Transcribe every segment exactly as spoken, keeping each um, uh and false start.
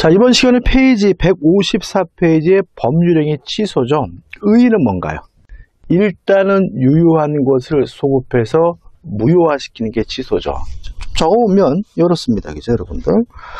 자, 이번 시간에 페이지 백오십사 페이지의 법률행위 취소죠. 의의는 뭔가요? 일단은 유효한 것을 소급해서 무효화시키는 게 취소죠. 적어보면 이렇습니다. 그죠, 여러분들?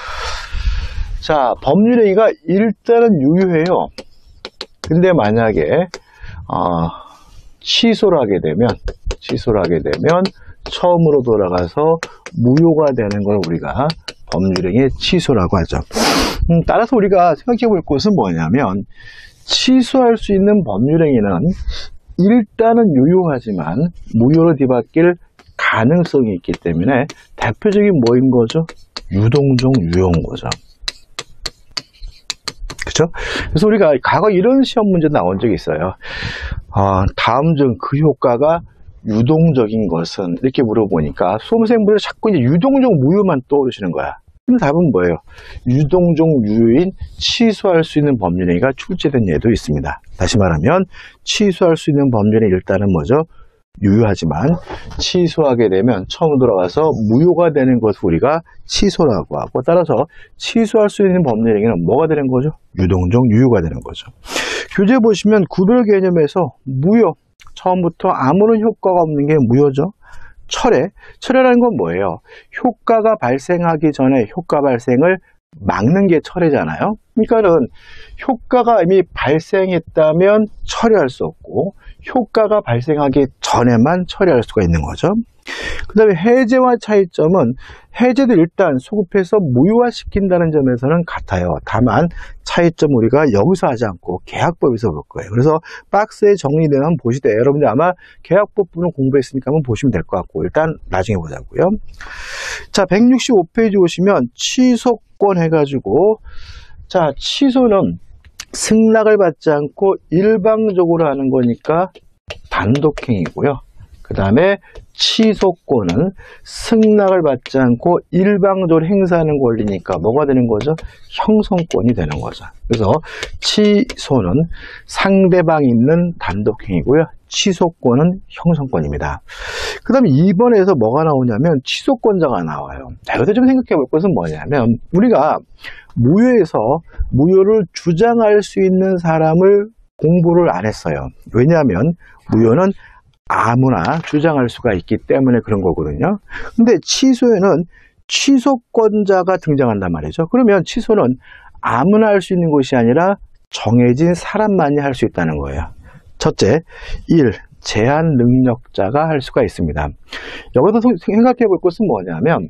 자, 법률행위가 일단은 유효해요. 근데 만약에 어, 취소를 하게 되면 취소를 하게 되면 처음으로 돌아가서 무효가 되는 걸 우리가 법률행위 취소라고 하죠. 음, 따라서 우리가 생각해 볼 것은 뭐냐면, 취소할 수 있는 법률행위는 일단은 유효하지만 무효로 뒤바뀔 가능성이 있기 때문에 대표적인 뭐인 거죠? 유동적 유효인 거죠. 그렇죠? 그래서 우리가 과거 이런 시험 문제 나온 적이 있어요. 어, 다음 중 그 효과가 유동적인 것은? 이렇게 물어보니까 수험생분들 자꾸 이제 유동적 무효만 떠오르시는 거야. 그럼 답은 뭐예요? 유동적 유효인 취소할 수 있는 법률행위가 출제된 예도 있습니다. 다시 말하면 취소할 수 있는 법률행위 일단은 뭐죠? 유효하지만 취소하게 되면 처음 들어가서 무효가 되는 것을 우리가 취소라고 하고, 따라서 취소할 수 있는 법률행위는 뭐가 되는 거죠? 유동적 유효가 되는 거죠. 교재 보시면 구별 개념에서 무효, 처음부터 아무런 효과가 없는 게 무효죠. 철회, 철회라는 건 뭐예요? 효과가 발생하기 전에 효과 발생을 막는 게 철회잖아요. 그러니까는 효과가 이미 발생했다면 철회할 수 없고, 효과가 발생하기 전에만 처리할 수가 있는 거죠. 그 다음에 해제와 차이점은, 해제도 일단 소급해서 무효화시킨다는 점에서는 같아요. 다만 차이점 우리가 여기서 하지 않고 계약법에서 볼 거예요. 그래서 박스에 정리되면 한번 보시되, 여러분들 아마 계약법 부분 공부했으니까 한번 보시면 될 것 같고, 일단 나중에 보자고요. 자, 백육십오 페이지 보시면 취소권 해가지고, 자, 취소는 승낙을 받지 않고 일방적으로 하는 거니까 단독행위고요. 그 다음에 취소권은 승낙을 받지 않고 일방적으로 행사하는 권리니까 뭐가 되는 거죠? 형성권이 되는 거죠. 그래서 취소는 상대방이 있는 단독행위고요. 취소권은 형성권입니다. 그 다음에 이 번에서 뭐가 나오냐면 취소권자가 나와요. 자, 여기서 좀 생각해 볼 것은 뭐냐면, 우리가 무효에서 무효를 주장할 수 있는 사람을 공부를 안 했어요. 왜냐하면 무효는 아무나 주장할 수가 있기 때문에 그런 거거든요. 근데 취소에는 취소권자가 등장한단 말이죠. 그러면 취소는 아무나 할 수 있는 것이 아니라 정해진 사람만이 할 수 있다는 거예요. 첫째, 일. 제한 능력자가 할 수가 있습니다. 여기서 생각해 볼 것은 뭐냐면,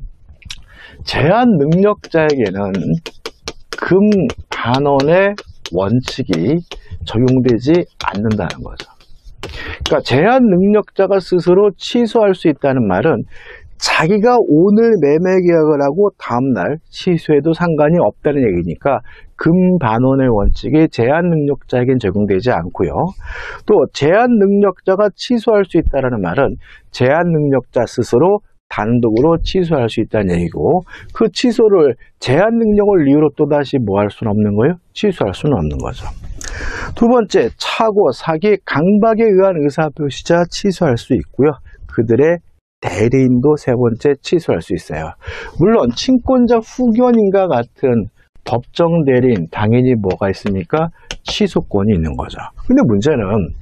제한 능력자에게는 금 반원의 원칙이 적용되지 않는다는 거죠. 그러니까 제한 능력자가 스스로 취소할 수 있다는 말은 자기가 오늘 매매 계약을 하고 다음날 취소해도 상관이 없다는 얘기니까 금 반원의 원칙이 제한 능력자에겐 적용되지 않고요. 또 제한 능력자가 취소할 수 있다는 말은 제한 능력자 스스로 단독으로 취소할 수 있다는 얘기고, 그 취소를 제한 능력을 이유로 또다시 뭐 할 수는 없는 거예요? 취소할 수는 없는 거죠. 두 번째, 착오, 사기, 강박에 의한 의사표시자 취소할 수 있고요. 그들의 대리인도 세 번째 취소할 수 있어요. 물론 친권자 후견인과 같은 법정 대리인 당연히 뭐가 있습니까? 취소권이 있는 거죠. 근데 문제는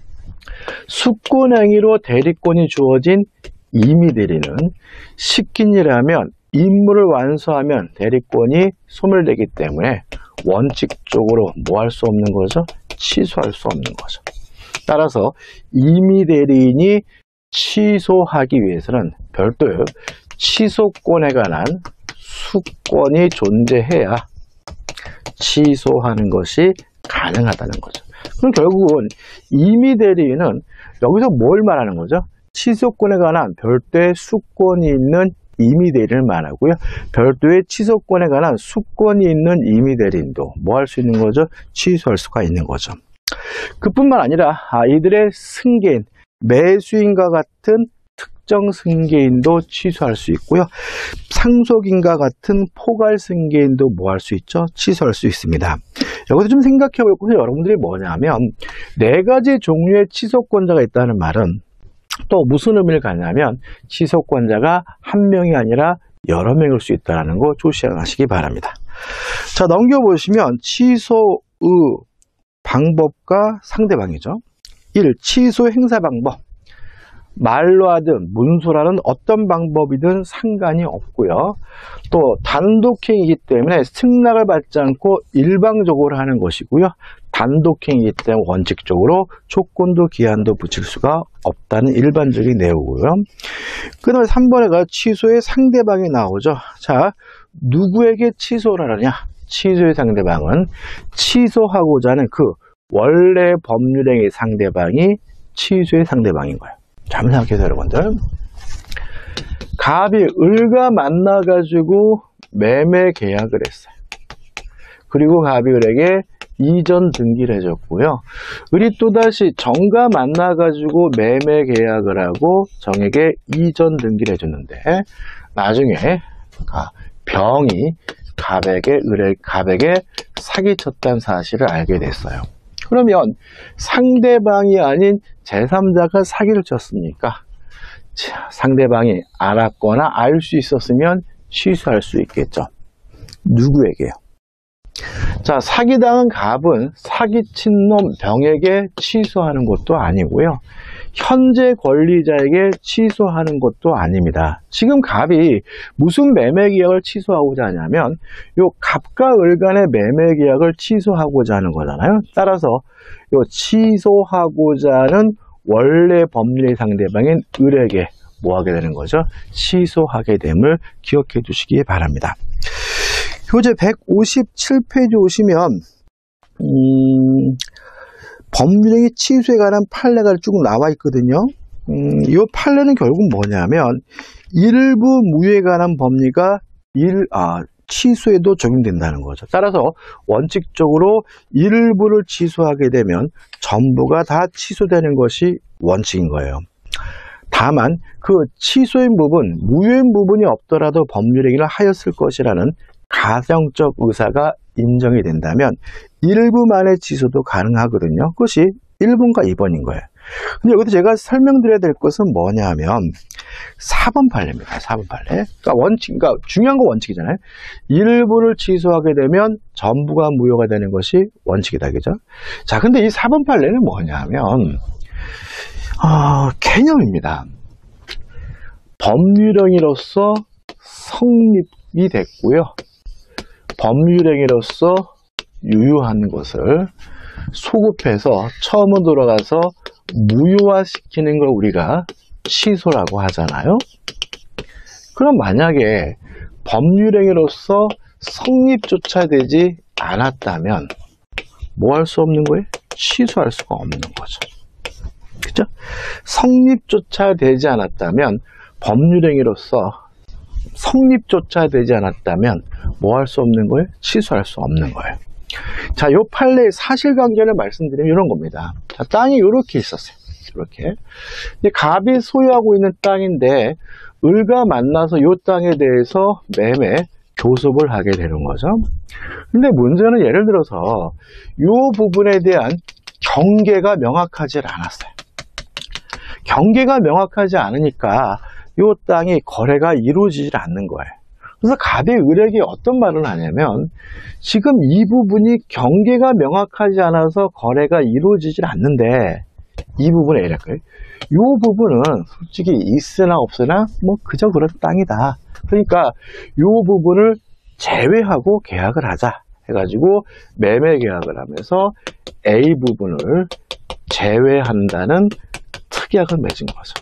수권행위로 대리권이 주어진 임의 대리는 시킨 일을 하면 임무를 완수하면 대리권이 소멸되기 때문에 원칙적으로 뭐 할 수 없는 거죠? 취소할 수 없는 거죠. 따라서 임의 대리인이 취소하기 위해서는 별도의 취소권에 관한 수권이 존재해야 취소하는 것이 가능하다는 거죠. 그럼 결국은 임의 대리인은 여기서 뭘 말하는 거죠? 취소권에 관한 별도의 수권이 있는 임의 대리인을 말하고요. 별도의 취소권에 관한 수권이 있는 임의 대리인도 뭐 할 수 있는 거죠? 취소할 수가 있는 거죠. 그뿐만 아니라 이들의 승계인, 매수인과 같은 특정 승계인도 취소할 수 있고요. 상속인과 같은 포괄 승계인도 뭐 할 수 있죠? 취소할 수 있습니다. 여기서 좀 생각해 볼 것은 여러분들이 뭐냐면, 네 가지 종류의 취소권자가 있다는 말은 또 무슨 의미를 갖냐면, 취소권자가 한 명이 아니라 여러 명일 수 있다는 거 조심하시기 바랍니다. 자, 넘겨보시면 취소의 방법과 상대방이죠. 일. 취소 행사 방법. 말로 하든 문서라는 어떤 방법이든 상관이 없고요. 또 단독행위이기 때문에 승낙을 받지 않고 일방적으로 하는 것이고요. 단독행위이기 때문에 원칙적으로 조건도 기한도 붙일 수가 없다는 일반적인 내용이고요. 그 다음에 삼 번에 가 취소의 상대방이 나오죠. 자, 누구에게 취소를 하느냐? 취소의 상대방은 취소하고자 하는 그 원래 법률행위 상대방이 취소의 상대방인 거예요. 자, 한번 생각해서 여러분들. 갑이 을과 만나가지고 매매 계약을 했어요. 그리고 갑이 을에게 이전 등기를 해줬고요. 을이 또다시 정과 만나가지고 매매 계약을 하고 정에게 이전 등기를 해줬는데, 나중에 병이 갑에게, 을의 갑에게 사기쳤다는 사실을 알게 됐어요. 그러면 상대방이 아닌 제삼자가 사기를 쳤습니까? 자, 상대방이 알았거나 알 수 있었으면 취소할 수 있겠죠. 누구에게요? 자, 사기당한 갑은 사기친 놈 병에게 취소하는 것도 아니고요. 현재 권리자에게 취소하는 것도 아닙니다. 지금 갑이 무슨 매매 계약을 취소하고자 하냐면 요 갑과 을 간의 매매 계약을 취소하고자 하는 거잖아요. 따라서 요 취소하고자 하는 원래 법률의 상대방인 을에게 뭐 하게 되는 거죠? 취소하게 됨을 기억해 주시기 바랍니다. 교재 백오십칠 페이지 오시면 음, 법률행위 취소에 관한 판례가 쭉 나와 있거든요. 음, 이 판례는 결국 뭐냐면 일부 무효에 관한 법리가 일, 아, 취소에도 적용된다는 거죠. 따라서 원칙적으로 일부를 취소하게 되면 전부가 다 취소되는 것이 원칙인 거예요. 다만 그 취소인 부분, 무효인 부분이 없더라도 법률행위를 하였을 것이라는 가정적 의사가 인정이 된다면 일부만의 취소도 가능하거든요. 그것이 일 번과 이 번인 거예요. 근데 여기서 제가 설명드려야 될 것은 뭐냐면 사 번 판례입니다. 사 번 판례. 그러니까 원칙, 그러니까 중요한 건 원칙이잖아요. 일부를 취소하게 되면 전부가 무효가 되는 것이 원칙이다. 그죠? 자, 근데 이 사 번 판례는 뭐냐면 어, 개념입니다. 법률행위로서 성립이 됐고요. 법률행위로서 유효한 것을 소급해서 처음으로 돌아가서 무효화시키는 걸 우리가 취소라고 하잖아요. 그럼 만약에 법률행위로서 성립조차 되지 않았다면 뭐 할 수 없는 거예요? 취소할 수가 없는 거죠. 그죠? 성립조차 되지 않았다면 법률행위로서 성립조차 되지 않았다면 뭐 할 수 없는 거예요? 취소할 수 없는 거예요. 자, 요 판례의 사실관계를 말씀드리면 이런 겁니다. 자, 땅이 이렇게 있었어요. 이렇게. 이제 갑이 소유하고 있는 땅인데 을과 만나서 요 땅에 대해서 매매 교섭을 하게 되는 거죠. 근데 문제는 예를 들어서 요 부분에 대한 경계가 명확하지 않았어요. 경계가 명확하지 않으니까 요 땅이 거래가 이루어지지 않는 거예요. 그래서 갑이 을에게 어떤 말을 하냐면 지금 이 부분이 경계가 명확하지 않아서 거래가 이루어지질 않는데 이 부분에 이랄까요? 이 부분은 솔직히 있으나 없으나 뭐 그저 그런 땅이다. 그러니까 이 부분을 제외하고 계약을 하자 해가지고 매매 계약을 하면서 A 부분을 제외한다는 특약을 맺은 거죠.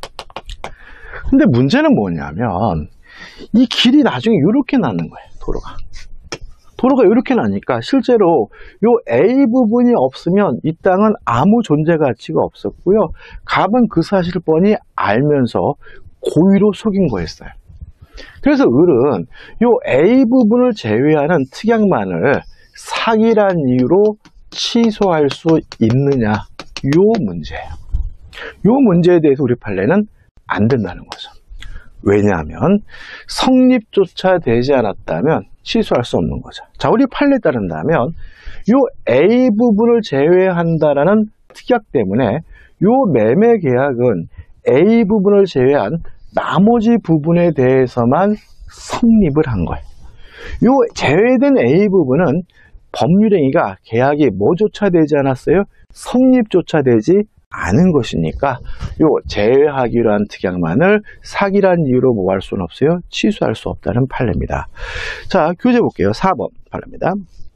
근데 문제는 뭐냐면 이 길이 나중에 이렇게 나는 거예요. 도로가. 도로가 이렇게 나니까 실제로 이 A 부분이 없으면 이 땅은 아무 존재 가치가 없었고요. 갑은 그 사실을 뻔히 알면서 고의로 속인 거였어요. 그래서 을은 이 A 부분을 제외하는 특약만을 사기란 이유로 취소할 수 있느냐, 요 문제예요. 요 문제에 대해서 우리 판례는 안 된다는 거죠. 왜냐하면 성립조차 되지 않았다면 취소할 수 없는 거죠. 자, 우리 판례에 따른다면 요 A 부분을 제외한다라는 특약 때문에 요 매매 계약은 A 부분을 제외한 나머지 부분에 대해서만 성립을 한 거예요. 요 제외된 A 부분은 법률행위가 계약이 뭐조차 되지 않았어요? 성립조차 되지 않은 것이니까 요 제외하기로 한 특약만을 사기란 이유로 뭐 할 수는 없어요? 취소할 수 없다는 판례입니다. 자, 교재 볼게요. 사 번 판례입니다.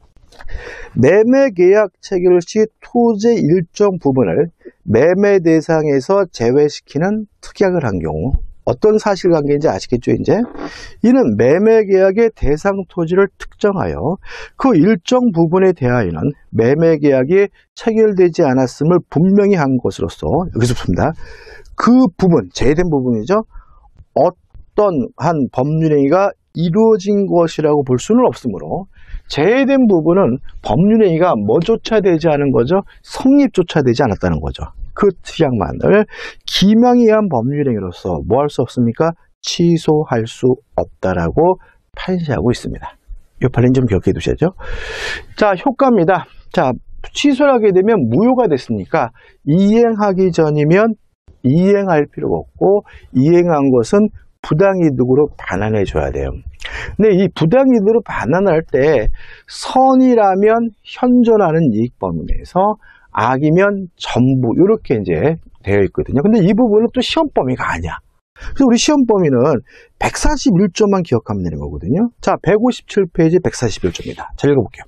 매매 계약 체결 시 토지의 일정 부분을 매매 대상에서 제외시키는 특약을 한 경우 어떤 사실관계인지 아시겠죠? 이제 이는 매매 계약의 대상 토지를 특정하여 그 일정 부분에 대하여는 매매 계약이 체결되지 않았음을 분명히 한 것으로서 여기서 봅니다. 그 부분, 제외된 부분이죠. 어떤 한 법률행위가 이루어진 것이라고 볼 수는 없으므로 제외된 부분은 법률행위가 뭐조차 되지 않은 거죠? 성립조차 되지 않았다는 거죠. 그 특약만을 기명이한 법률행위로서 뭐 할 수 없습니까? 취소할 수 없다라고 판시하고 있습니다. 이 판례는 좀 기억해 두셔야죠. 자, 효과입니다. 자, 취소를 하게 되면 무효가 됐으니까 이행하기 전이면 이행할 필요가 없고 이행한 것은 부당이득으로 반환해 줘야 돼요. 근데 이 부당이득으로 반환할 때 선이라면 현존하는 이익 범위 내에서 악이면 전부 이렇게 이제 되어 있거든요. 근데 이 부분은 또 시험 범위가 아니야. 그래서 우리 시험 범위는 백사십일 조만 기억하면 되는 거거든요. 자, 백오십칠 페이지 백사십일 조입니다. 자, 읽어볼게요.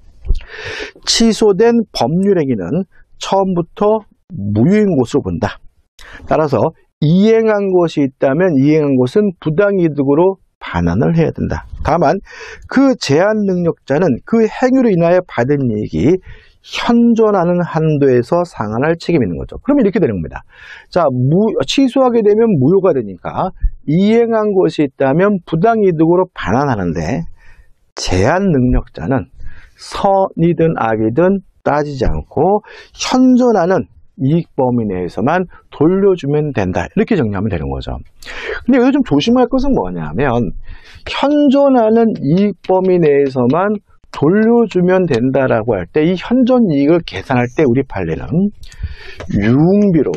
취소된 법률행위는 처음부터 무효인 것으로 본다. 따라서 이행한 것이 있다면 이행한 것은 부당이득으로 반환을 해야 된다. 다만 그 제한 능력자는 그 행위로 인하여 받은 이익이 현존하는 한도에서 상환할 책임이 있는 거죠. 그러면 이렇게 되는 겁니다. 자, 무, 취소하게 되면 무효가 되니까 이행한 것이 있다면 부당이득으로 반환하는데 제한 능력자는 선이든 악이든 따지지 않고 현존하는 이익 범위 내에서만 돌려주면 된다. 이렇게 정리하면 되는 거죠. 근데 여기서 좀 조심할 것은 뭐냐면 현존하는 이익 범위 내에서만 돌려주면 된다라고 할 때 이 현존 이익을 계산할 때 우리 판례는 유흥비로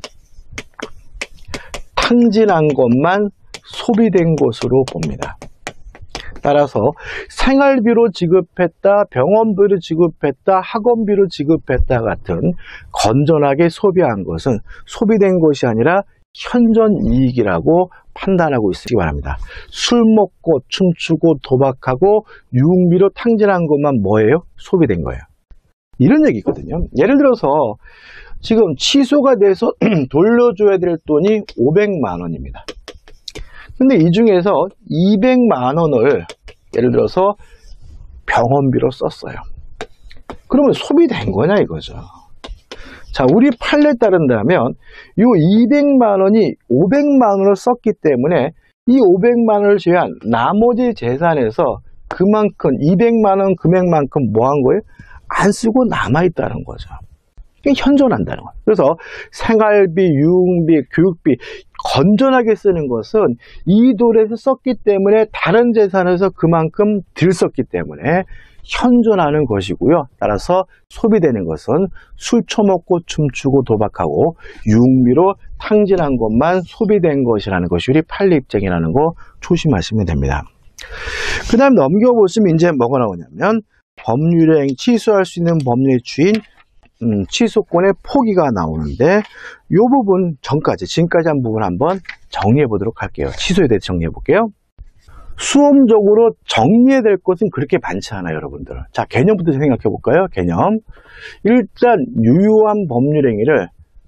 탕진한 것만 소비된 것으로 봅니다. 따라서 생활비로 지급했다, 병원비로 지급했다, 학원비로 지급했다 같은 건전하게 소비한 것은 소비된 것이 아니라 현존 이익이라고 판단하고 있으시기 바랍니다. 술 먹고 춤추고 도박하고 유흥비로 탕진한 것만 뭐예요? 소비된 거예요. 이런 얘기거든요. 예를 들어서 지금 취소가 돼서 돌려줘야 될 돈이 오백만 원입니다. 근데 이 중에서 이백만 원을 예를 들어서 병원비로 썼어요. 그러면 소비된 거냐 이거죠. 자, 우리 판례에 따른다면 이 이백만 원이 오백만 원을 썼기 때문에 이 오백만 원을 제외한 나머지 재산에서 그만큼 이백만 원 금액만큼 뭐 한 거예요? 안 쓰고 남아있다는 거죠. 이게 현존한다는 거예요. 그래서 생활비, 유흥비, 교육비 건전하게 쓰는 것은 이 돈에서 썼기 때문에 다른 재산에서 그만큼 덜 썼기 때문에 현존하는 것이고요. 따라서 소비되는 것은 술 처먹고 춤추고 도박하고 유흥비로 탕진한 것만 소비된 것이라는 것이 우리 판례 입장이라는 거 조심하시면 됩니다. 그 다음 넘겨보시면 이제 뭐가 나오냐면 법률행 취소할 수 있는 법률의 주인 음, 취소권의 포기가 나오는데 이 부분 전까지 지금까지 한 부분 한번 정리해 보도록 할게요. 취소에 대해서 정리해 볼게요. 수험적으로 정리해야 될 것은 그렇게 많지 않아요, 여러분들. 자, 개념부터 생각해 볼까요? 개념. 일단 유효한 법률행위를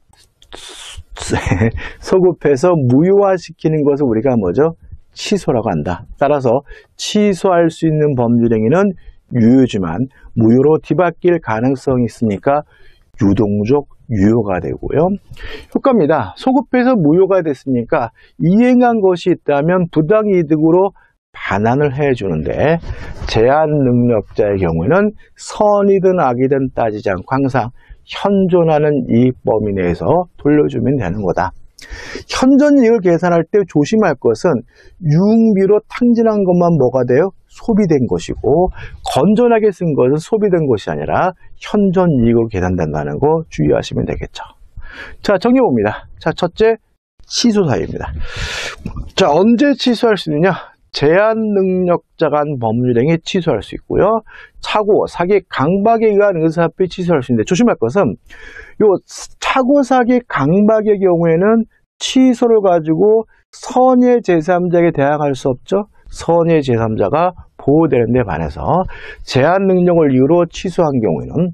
소급해서 무효화시키는 것을 우리가 뭐죠? 취소라고 한다. 따라서 취소할 수 있는 법률행위는 유효지만 무효로 뒤바뀔 가능성이 있으니까 유동적 유효가 되고요. 효과입니다. 소급해서 무효가 됐으니까 이행한 것이 있다면 부당이득으로 반환을 해주는데 제한 능력자의 경우에는 선이든 악이든 따지지 않고 항상 현존하는 이익 범위 내에서 돌려주면 되는 거다. 현존 이익을 계산할 때 조심할 것은 유흥비로 탕진한 것만 뭐가 돼요? 소비된 것이고 건전하게 쓴 것은 소비된 것이 아니라 현존 이익으로 계산된다는 거 주의하시면 되겠죠. 자, 정리해 봅니다. 자, 첫째 취소 사유입니다. 자, 언제 취소할 수 있느냐? 제한 능력자가 한 법률행위 취소할 수 있고요. 착오, 사기, 강박에 의한 의사합의 취소할 수 있는데 조심할 것은 요 착오, 사기, 강박의 경우에는 취소를 가지고 선의 제삼자에게 대항할 수 없죠. 선의 제삼자가 보호되는 데 반해서 제한 능력을 이유로 취소한 경우에는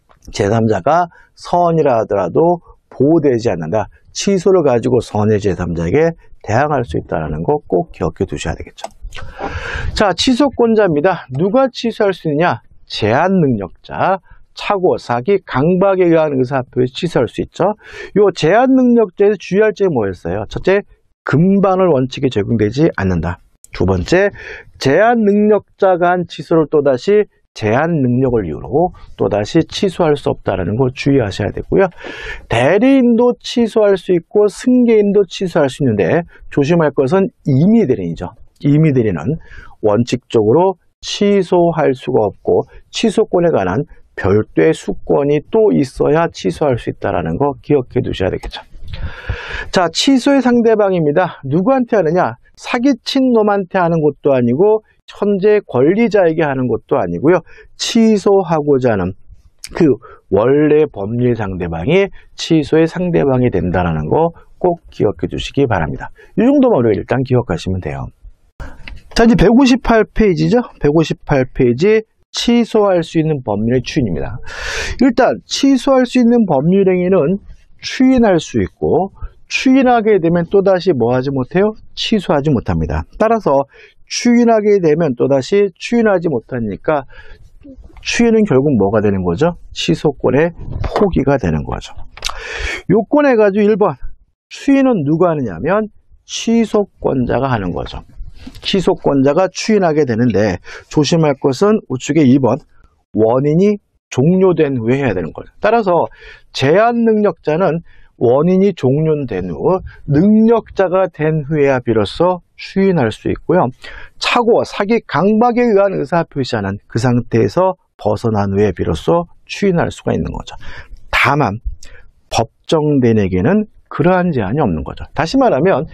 제삼자가 선이라 하더라도 보호되지 않는다. 취소를 가지고 선의 제삼자에게 대항할 수 있다는 거 꼭 기억해 두셔야 되겠죠. 자, 취소권자입니다. 누가 취소할 수 있느냐? 제한 능력자, 착오, 사기, 강박에 의한 의사합의를 취소할 수 있죠. 요 제한 능력자에서 주의할 점이 뭐였어요? 첫째, 금반월 원칙이 적용되지 않는다. 두 번째, 제한 능력자가 한 취소를 또다시 제한 능력을 이유로 또다시 취소할 수 없다는 거 주의하셔야 되고요. 대리인도 취소할 수 있고 승계인도 취소할 수 있는데 조심할 것은 임의대리인이죠. 임의대리는 원칙적으로 취소할 수가 없고 취소권에 관한 별도의 수권이 또 있어야 취소할 수 있다는 거 기억해 두셔야 되겠죠. 자, 취소의 상대방입니다. 누구한테 하느냐? 사기친 놈한테 하는 것도 아니고 현재 권리자에게 하는 것도 아니고요. 취소하고자 하는 그 원래 법률 상대방이 취소의 상대방이 된다는 거 꼭 기억해 주시기 바랍니다. 이 정도만 우리가 일단 기억하시면 돼요. 자, 이제 백오십팔 페이지죠. 백오십팔 페이지 취소할 수 있는 법률의 추인입니다. 일단 취소할 수 있는 법률 행위는 추인할 수 있고 추인하게 되면 또다시 뭐 하지 못해요? 취소하지 못합니다. 따라서 추인하게 되면 또다시 추인하지 못하니까 추인은 결국 뭐가 되는 거죠? 취소권의 포기가 되는 거죠. 요건 해가지고 일 번 추인은 누가 하느냐면 취소권자가 하는 거죠. 취소권자가 추인하게 되는데 조심할 것은 우측에 이 번 원인이 종료된 후에 해야 되는 거죠. 따라서 제한 능력자는 원인이 종료된 후 능력자가 된 후에야 비로소 추인할 수 있고요. 착오, 사기, 강박에 의한 의사표시하는 그 상태에서 벗어난 후에 비로소 추인할 수가 있는 거죠. 다만 법정대행에게는 그러한 제한이 없는 거죠. 다시 말하면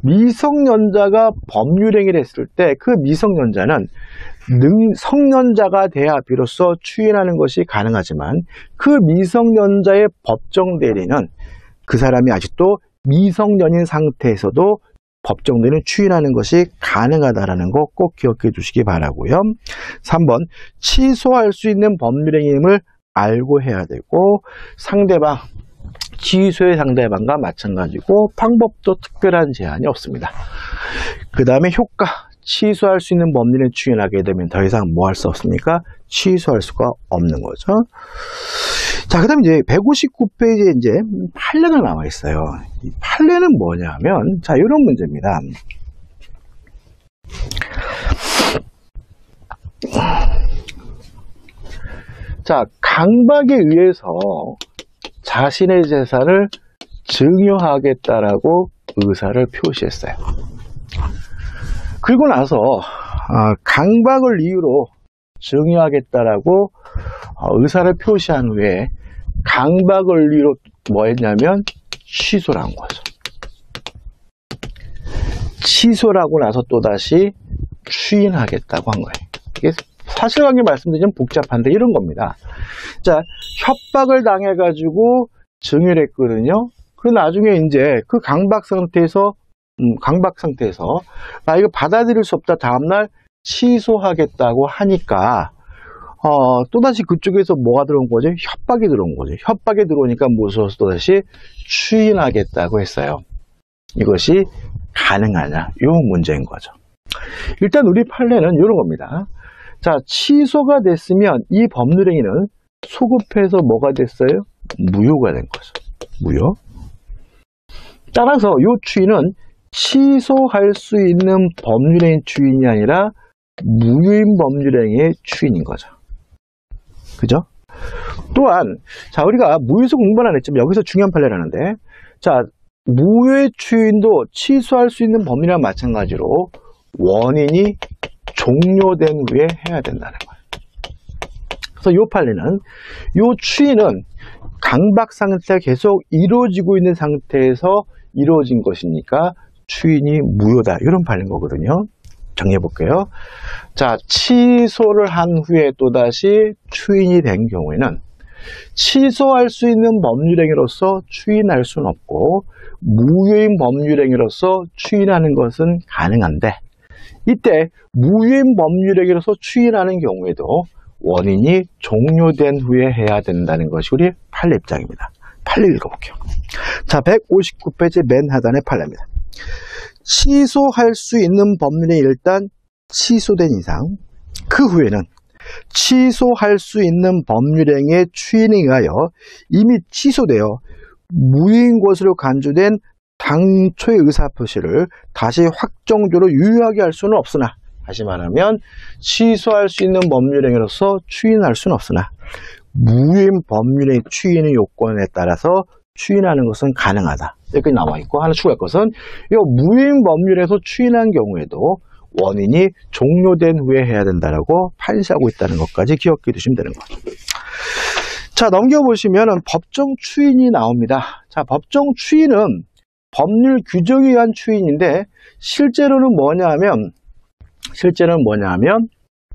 미성년자가 법률행위를 했을 때 그 미성년자는 능, 성년자가 돼야 비로소 추인하는 것이 가능하지만 그 미성년자의 법정대리는 그 사람이 아직도 미성년인 상태에서도 법정대리는 추인하는 것이 가능하다는 거 꼭 기억해 주시기 바라고요. 삼 번 취소할 수 있는 법률행위임을 알고 해야 되고 상대방 취소의 상대방과 마찬가지고 방법도 특별한 제한이 없습니다. 그 다음에 효과 취소할 수 있는 법률에 추인하게 되면 더 이상 뭐 할 수 없습니까? 취소할 수가 없는 거죠. 자, 그 다음에 이제 백오십구 페이지에 이제 판례가 나와 있어요. 이 판례는 뭐냐 하면, 자, 이런 문제입니다. 자, 강박에 의해서 자신의 재산을 증여하겠다라고 의사를 표시했어요. 그리고 나서 강박을 이유로 증여하겠다라고 의사를 표시한 후에 강박을 이유로 뭐 했냐면 취소를 한 거죠. 취소를 하고 나서 또다시 추인하겠다고 한 거예요. 이게 사실관계 말씀드리면 복잡한데 이런 겁니다. 자, 협박을 당해가지고 증여를 했거든요. 그리고 나중에 이제 그 강박 상태에서 음, 강박 상태에서 아 이거 받아들일 수 없다 다음날 취소하겠다고 하니까 어, 또다시 그쪽에서 뭐가 들어온 거죠? 협박이 들어온 거죠. 협박이 들어오니까 무서워서 또다시 추인하겠다고 했어요. 이것이 가능하냐? 이 문제인 거죠. 일단 우리 판례는 이런 겁니다. 자, 취소가 됐으면 이 법률행위는 소급해서 뭐가 됐어요? 무효가 된 거죠. 무효. 따라서 이 추인은 취소할 수 있는 법률행위 추인이 아니라 무효인 법률행위의 추인인 거죠. 그죠? 또한 자 우리가 무효에서 공부는 안 했지만 여기서 중요한 판례라는데 자 무효의 추인도 취소할 수 있는 법률이랑 마찬가지로 원인이 종료된 후에 해야 된다는 거예요. 그래서 이 판례는 이 추인은 강박 상태가 계속 이루어지고 있는 상태에서 이루어진 것이니까 추인이 무효다 이런 판례인 거거든요. 정리해 볼게요. 자, 취소를 한 후에 또다시 추인이 된 경우에는 취소할 수 있는 법률행위로서 추인할 수는 없고 무효인 법률행위로서 추인하는 것은 가능한데, 이때 무효인 법률행위로서 추인하는 경우에도 원인이 종료된 후에 해야 된다는 것이 우리 판례 입장입니다. 판례 읽어볼게요. 자, 백오십구 페이지 맨 하단의 판례입니다. 취소할 수 있는 법률이 일단 취소된 이상 그 후에는 취소할 수 있는 법률행위의 추인에 의하여 이미 취소되어 무효인 것으로 간주된 당초의 의사표시를 다시 확정적으로 유효하게 할 수는 없으나, 다시 말하면 취소할 수 있는 법률행위로서 추인할 수는 없으나 무효인 법률행위 추인의 요건에 따라서 추인하는 것은 가능하다. 여기까지 나와 있고, 하나 추가할 것은 이 무효인 법률에서 추인한 경우에도 원인이 종료된 후에 해야 된다라고 판시하고 있다는 것까지 기억해 두시면 되는 거죠. 자, 넘겨보시면 법정 추인이 나옵니다. 자, 법정 추인은 법률 규정에 의한 추인인데 실제로는 뭐냐 하면 실제로는 뭐냐 하면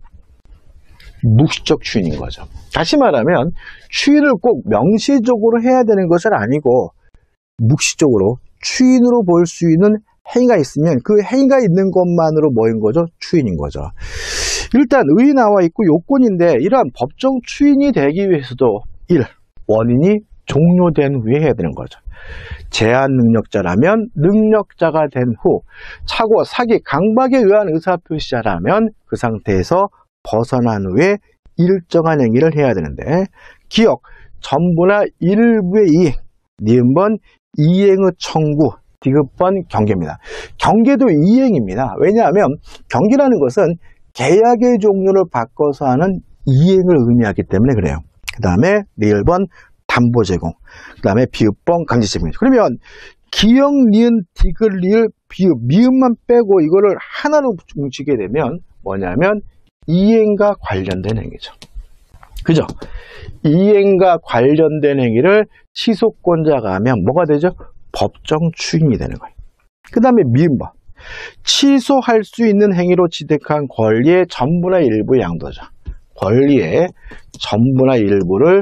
묵시적 추인인 거죠. 다시 말하면 추인을 꼭 명시적으로 해야 되는 것은 아니고 묵시적으로 추인으로 볼 수 있는 행위가 있으면 그 행위가 있는 것만으로 뭐인 거죠? 추인인 거죠. 일단 의의 나와 있고 요건인데, 이러한 법정 추인이 되기 위해서도 일. 원인이 종료된 후에 해야 되는 거죠. 제한 능력자라면 능력자가 된 후, 차고 사기 강박에 의한 의사표시자라면 그 상태에서 벗어난 후에 일정한 행위를 해야 되는데, 기억, 전부나 일부의 이행, 니은번 이행의 청구, 디귿번 경계입니다. 경계도 이행입니다. 왜냐하면 경계라는 것은 계약의 종류를 바꿔서 하는 이행을 의미하기 때문에 그래요. 그 다음에 니을번 담보 제공, 그 다음에 비읍번 강제집행입니다. 그러면 기역, 니은, 디귿, 리을, 비읍, 미음만 빼고 이거를 하나로 뭉치게 되면 뭐냐면 이행과 관련된 행위죠. 그죠? 이행과 관련된 행위를 취소권자가 하면 뭐가 되죠? 법정 추인이 되는 거예요. 그 다음에 미음번. 취소할 수 있는 행위로 취득한 권리의 전부나 일부 양도죠. 권리의 전부나 일부를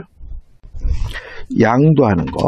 양도하는 거.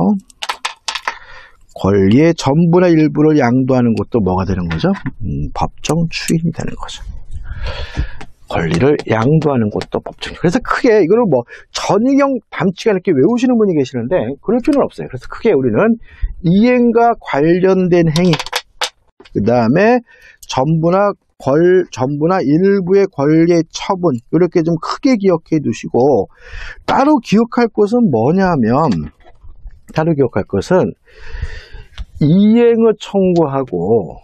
권리의 전부나 일부를 양도하는 것도 뭐가 되는 거죠? 음, 법정 추인이 되는 거죠. 권리를 양도하는 것도 법정이에요. 그래서 크게 이거를 뭐 전이경 담치가 이렇게 외우시는 분이 계시는데 그럴 필요는 없어요. 그래서 크게 우리는 이행과 관련된 행위, 그 다음에 전부나 권, 전부나 일부의 권리의 처분, 이렇게 좀 크게 기억해 두시고, 따로 기억할 것은 뭐냐면, 따로 기억할 것은 이행을 청구하고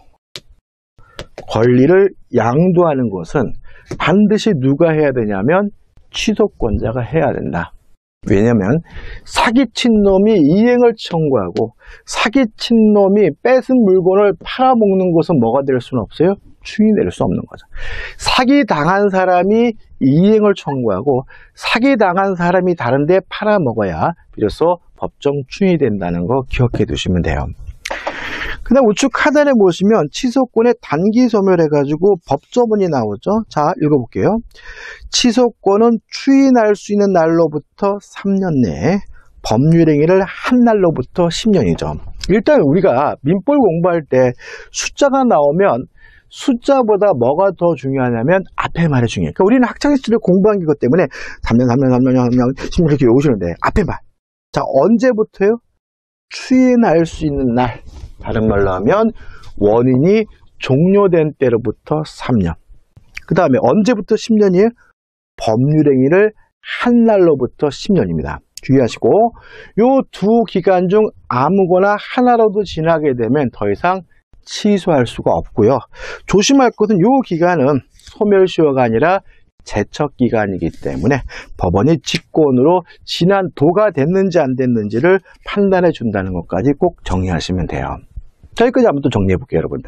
권리를 양도하는 것은 반드시 누가 해야 되냐면 취소권자가 해야 된다. 왜냐하면 사기친 놈이 이행을 청구하고 사기친 놈이 뺏은 물건을 팔아먹는 것은 뭐가 될 수는 없어요? 추인이 될 수 없는 거죠. 사기당한 사람이 이행을 청구하고 사기당한 사람이 다른 데 팔아먹어야 비로소 법정 추인이 된다는 거 기억해 두시면 돼요. 그 다음 우측 하단에 보시면 취소권의 단기 소멸해가지고 법조문이 나오죠. 자, 읽어볼게요. 취소권은 추인할 수 있는 날로부터 삼 년 내에 법률행위를 한 날로부터 십 년이죠. 일단 우리가 민법 공부할 때 숫자가 나오면 숫자보다 뭐가 더 중요하냐면 앞에 말이 중요해요. 그러니까 우리는 학창시절에 공부한 것 때문에 삼 년, 삼 년, 삼 년, 삼 년, 십 년 이렇게 외우시는데 앞에 말. 자, 언제부터요? 추인할 수 있는 날. 다른 말로 하면 원인이 종료된 때로부터 삼 년. 그 다음에 언제부터 십 년이에요? 법률행위를 한 날로부터 십 년입니다. 주의하시고 요 두 기간 중 아무거나 하나라도 지나게 되면 더 이상 취소할 수가 없고요. 조심할 것은 요 기간은 소멸시효가 아니라 제척기간이기 때문에 법원이 직권으로 지난 도가 됐는지 안 됐는지를 판단해 준다는 것까지 꼭 정리하시면 돼요. 자, 여기까지 한번 또 정리해 볼게요, 여러분들.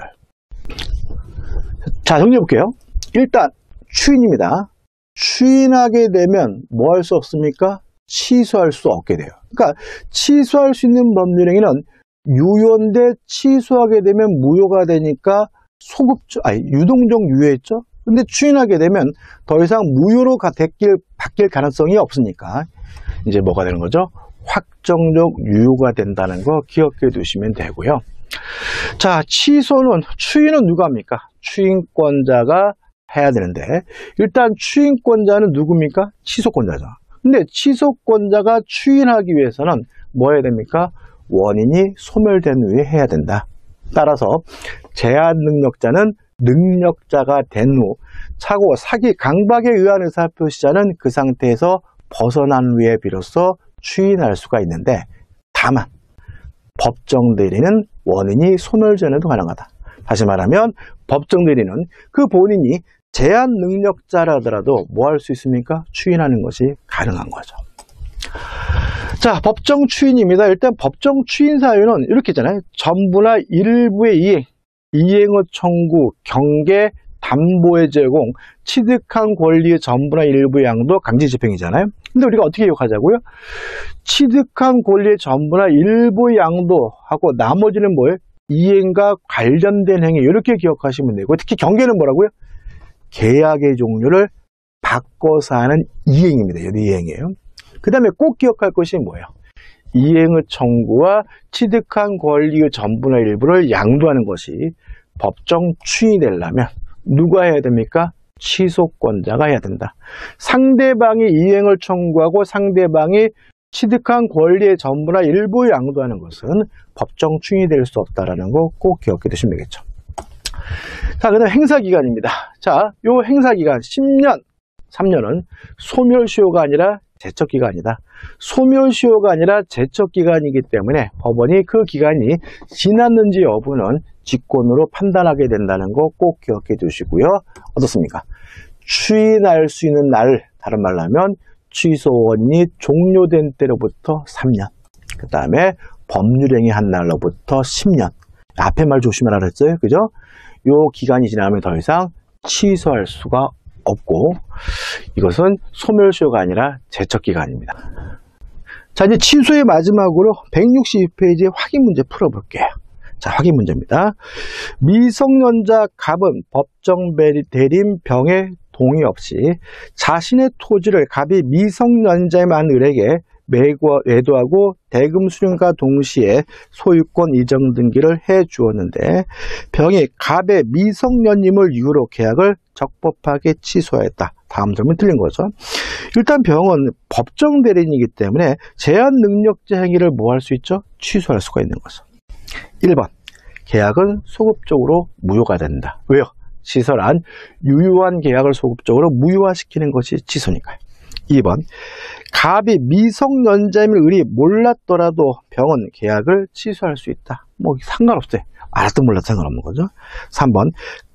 자, 정리해 볼게요. 일단 추인입니다. 추인하게 되면 뭐 할 수 없습니까? 취소할 수 없게 돼요. 그러니까 취소할 수 있는 법률행위는 유효인데 취소하게 되면 무효가 되니까 소급적, 아니, 유동적 유효했죠? 근데 추인하게 되면 더 이상 무효로 바뀔, 바뀔 가능성이 없으니까 이제 뭐가 되는 거죠? 확정적 유효가 된다는 거 기억해 두시면 되고요. 자, 취소는, 추인은 누가 합니까? 추인권자가 해야 되는데, 일단 추인권자는 누굽니까? 취소권자죠. 근데 취소권자가 추인하기 위해서는 뭐 해야 됩니까? 원인이 소멸된 후에 해야 된다. 따라서 제한 능력자는 능력자가 된 후 차고 사기 강박에 의한 의사표시자는 그 상태에서 벗어난 후에 비로소 추인할 수가 있는데, 다만 법정 대리는 원인이 소멸 전에도 가능하다. 다시 말하면 법정 대리는 그 본인이 제한 능력자라더라도 뭐 할 수 있습니까? 추인하는 것이 가능한 거죠. 자, 법정 추인입니다. 일단 법정 추인 사유는 이렇게 있잖아요. 전부나 일부의 이행, 이행의 청구, 경계, 담보의 제공, 취득한 권리의 전부나 일부의 양도 강제 집행이잖아요. 근데 우리가 어떻게 기억하자고요? 취득한 권리의 전부나 일부의 양도 하고 나머지는 뭐예요? 이행과 관련된 행위, 이렇게 기억하시면 되고, 특히 경계는 뭐라고요? 계약의 종류를 바꿔서 하는 이행입니다. 이행이에요. 그 다음에 꼭 기억할 것이 뭐예요? 이행의 청구와 취득한 권리의 전부나 일부를 양도하는 것이 법정 추인이 되려면 누가 해야 됩니까? 취소권자가 해야 된다. 상대방이 이행을 청구하고 상대방이 취득한 권리의 전부나 일부 양도하는 것은 법정 추인이 될 수 없다라는 거 꼭 기억해 두시면 되겠죠. 자, 그 다음 행사기간입니다. 자, 요 행사기간 십 년, 삼 년은 소멸시효가 아니라 제척기간이다. 소멸시효가 아니라 제척기간이기 때문에 법원이 그 기간이 지났는지 여부는 직권으로 판단하게 된다는 거 꼭 기억해 두시고요. 어떻습니까? 추인할 수 있는 날, 다른 말로 하면 취소원이 종료된 때로부터 삼 년, 그 다음에 법률행위 한 날로부터 십 년. 앞에 말 조심하라 그랬어요. 그죠? 요 기간이 지나면 더 이상 취소할 수가 없고, 이것은 소멸시효가 아니라 제척기간입니다. 자, 이제 취소의 마지막으로 백육십이 페이지 확인 문제 풀어볼게요. 자, 확인 문제입니다. 미성년자 갑은 법정 대리인 병의 동의 없이 자신의 토지를 갑이 미성년자의 을에게 매도하고 대금 수령과 동시에 소유권 이전 등기를 해 주었는데, 병이 갑의 미성년임을 이유로 계약을 적법하게 취소했다. 다음 점은 틀린 거죠. 일단 병은 법정 대리인이기 때문에 제한 능력자 행위를 뭐 할 수 있죠? 취소할 수가 있는 거죠. 일 번, 계약은 소급적으로 무효가 된다. 왜요? 취소란 유효한 계약을 소급적으로 무효화시키는 것이 취소니까요. 이 번, 갑이 미성년자임을 을이 몰랐더라도 병은 계약을 취소할 수 있다. 뭐 상관없어요. 알았든 몰라도 상관없는 거죠. 삼 번,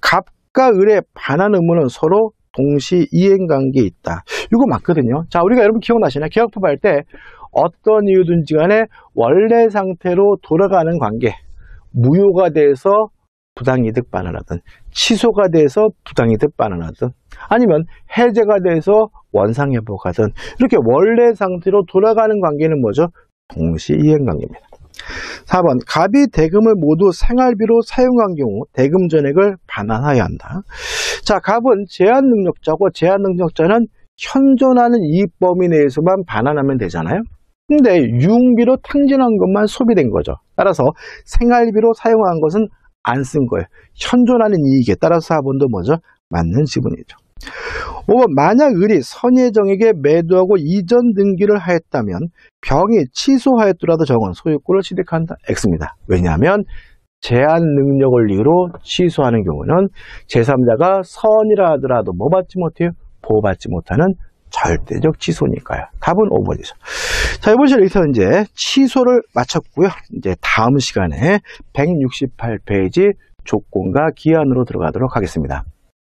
갑과 을의 반환 의무는 서로 동시 이행관계에 있다. 이거 맞거든요. 자, 우리가 여러분 기억나시나요? 계약법 할 때 어떤 이유든지 간에 원래 상태로 돌아가는 관계, 무효가 돼서 부당이득 반환하든 취소가 돼서 부당이득 반환하든 아니면 해제가 돼서 원상회복하든 이렇게 원래 상태로 돌아가는 관계는 뭐죠? 동시 이행관계입니다. 사 번, 갑이 대금을 모두 생활비로 사용한 경우 대금 전액을 반환하여야 한다. 자, 갑은 제한 능력자고 제한 능력자는 현존하는 이익 범위 내에서만 반환하면 되잖아요. 근데 유흥비로 탕진한 것만 소비된 거죠. 따라서 생활비로 사용한 것은 안 쓴 거예요. 현존하는 이익에 따라서 사 번도 뭐죠? 맞는 지분이죠. 오 번, 만약 을이 선예정에게 매도하고 이전 등기를 하였다면 병이 취소하였더라도 정은 소유권을 취득한다. X입니다. 왜냐하면 제한 능력을 이유로 취소하는 경우는 제삼자가 선이라 하더라도 뭐 받지 못해요? 보호받지 못하는 절대적 취소니까요. 답은 오 번이죠. 자, 이번 시간에 여기서 이제 취소를 마쳤고요. 이제 다음 시간에 백육십팔 페이지 조건과 기한으로 들어가도록 하겠습니다.